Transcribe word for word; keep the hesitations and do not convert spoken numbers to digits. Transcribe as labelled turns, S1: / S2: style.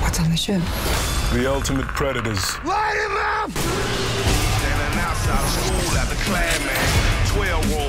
S1: What's on the ship?
S2: The ultimate predators.
S3: Light him up! Standing outside of school after class, man. twelve roll